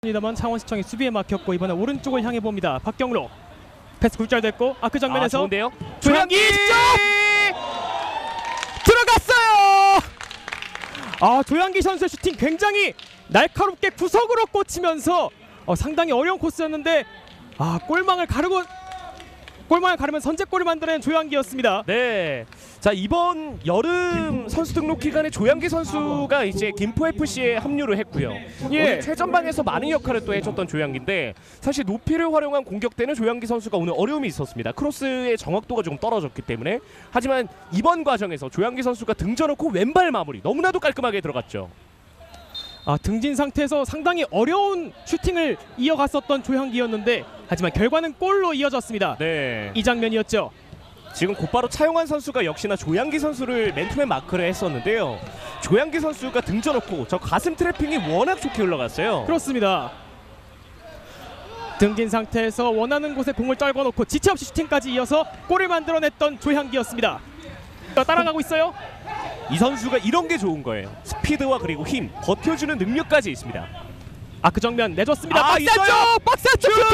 입니다만 창원시청이 수비에 막혔고 이번에 오른쪽을 향해 봅니다. 박경록 패스 굴절됐고 그 장면에서 좋은데요? 조향기 들어갔어요. 조향기 선수의 슈팅 굉장히 날카롭게 구석으로 꽂히면서 상당히 어려운 코스였는데 골망을 가르면 선제골을 만들어낸 조향기였습니다. 네. 자, 이번 여름 선수 등록 기간에 조향기 선수가 이제 김포 FC에 합류를 했고요. 오늘 최전방에서 많은 역할을 또 해줬던 조향기인데 사실 높이를 활용한 공격 때는 조향기 선수가 오늘 어려움이 있었습니다. 크로스의 정확도가 조금 떨어졌기 때문에. 하지만 이번 과정에서 조향기 선수가 등져놓고 왼발 마무리 너무나도 깔끔하게 들어갔죠. 등진 상태에서 상당히 어려운 슈팅을 이어갔었던 조향기였는데 하지만 결과는 골로 이어졌습니다. 네. 이 장면이었죠. 지금 곧바로 차용환 선수가 역시나 조향기 선수를 맨투맨 마크를 했었는데요. 조향기 선수가 등져놓고 저 가슴 트래핑이 워낙 좋게 올라갔어요. 그렇습니다. 등진 상태에서 원하는 곳에 공을 떨궈놓고 지체 없이 슈팅까지 이어서 골을 만들어냈던 조향기였습니다. 따라가고 있어요. 이 선수가 이런 게 좋은 거예요. 스피드와 그리고 힘, 버텨주는 능력까지 있습니다. 그 정면 내줬습니다. 박스 안쪽 슈팅!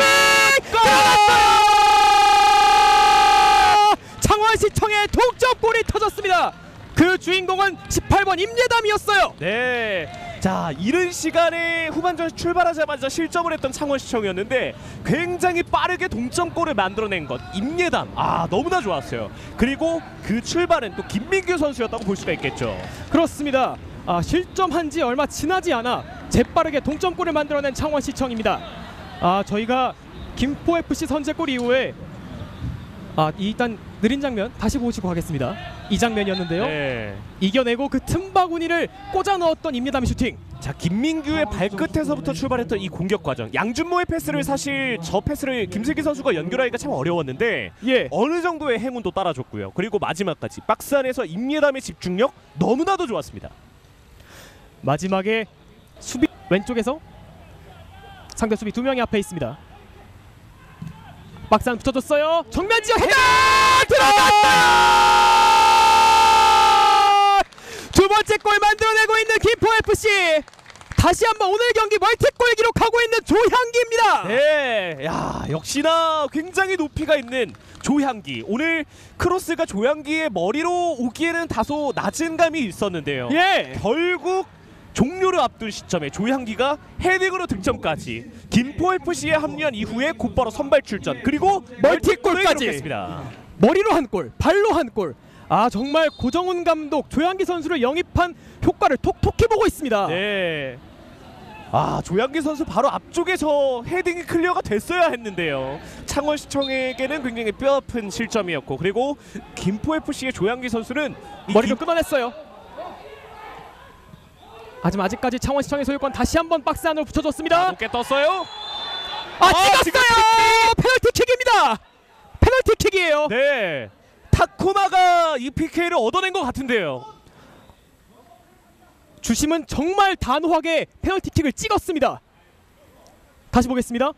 창원시청의 동점골이 터졌습니다. 그 주인공은 18번 임예담이었어요. 네. 자, 이른 시간에 후반전 출발하자마자 실점을 했던 창원시청이었는데 굉장히 빠르게 동점골을 만들어낸 것 임예담 너무나 좋았어요. 그리고 그 출발은 또 김민규 선수였다고 볼 수가 있겠죠. 그렇습니다. 실점한 지 얼마 지나지 않아 재빠르게 동점골을 만들어낸 창원시청입니다. 저희가 김포FC 선제골 이후에 일단 느린 장면 다시 보시고 가겠습니다. 이 장면이었는데요. 네. 이겨내고 그 틈바구니를 꽂아 넣었던 임예담의 슈팅. 자, 김민규의 발끝에서부터 출발했던 이 공격 과정. 양준모의 패스를 사실 저 패스를 김슬기 선수가 연결하기가 참 어려웠는데 어느 정도의 행운도 따라줬고요. 그리고 마지막까지 박스 안에서 임예담의 집중력 너무나도 좋았습니다. 마지막에 수비 왼쪽에서 상대 수비 두 명이 앞에 있습니다. 박스 안 붙여줬어요. 정면 지역 헤더 들어갔어요. 두 번째 골 만들어내고 있는 김포FC. 다시 한번 오늘 경기 멀티골 기록하고 있는 조향기입니다. 네, 역시나 굉장히 높이가 있는 조향기. 오늘 크로스가 조향기의 머리로 오기에는 다소 낮은 감이 있었는데요. 결국 종료를 앞둔 시점에 조향기가 헤딩으로 득점까지. 김포FC에 합류한 이후에 곧바로 선발 출전 그리고 멀티골까지 했습니다. 머리로 한 골, 발로 한 골. 정말 고정훈 감독 조향기 선수를 영입한 효과를 톡톡히 보고 있습니다. 네. 조향기 선수 바로 앞쪽에서 헤딩이 클리어가 됐어야 했는데요. 창원시청에게는 굉장히 뼈아픈 실점이었고 그리고 김포FC의 조향기 선수는 머리로 끊어냈어요. 하지만 아직까지 창원시청의 소유권 다시 한번 박스 안으로 붙여줬습니다. 높게 떴어요. 찍었어요. 페널티킥입니다. 페널티킥이에요. 네. 타쿠마가 이 PK를 얻어낸 것 같은데요. 주심은 정말 단호하게 페널티킥을 찍었습니다. 다시 보겠습니다.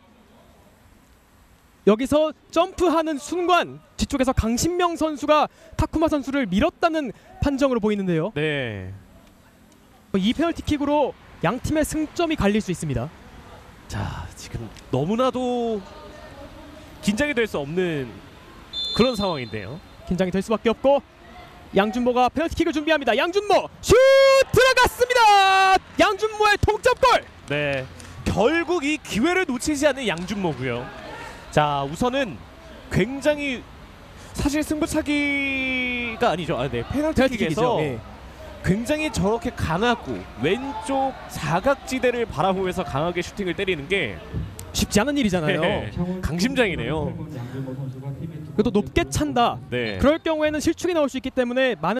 여기서 점프하는 순간 뒤쪽에서 강신명 선수가 타쿠마 선수를 밀었다는 판정으로 보이는데요. 네. 이 페널티킥으로 양 팀의 승점이 갈릴 수 있습니다. 자, 지금 너무나도 긴장이 될 수 없는 그런 상황인데요. 긴장이 될 수밖에 없고 양준모가 페널티킥을 준비합니다. 양준모 슛 들어갔습니다. 양준모의 동점골. 네, 결국 이 기회를 놓치지 않는 양준모고요. 자, 우선은 굉장히 사실 승부차기가 아니죠. 페널티킥에서 굉장히 저렇게 강하고 왼쪽 사각지대를 바라보면서 강하게 슈팅을 때리는 게 쉽지 않은 일이잖아요. 강심장이네요. 그래도 높게 찬다. 그럴 경우에는 실축이 나올 수 있기 때문에 많은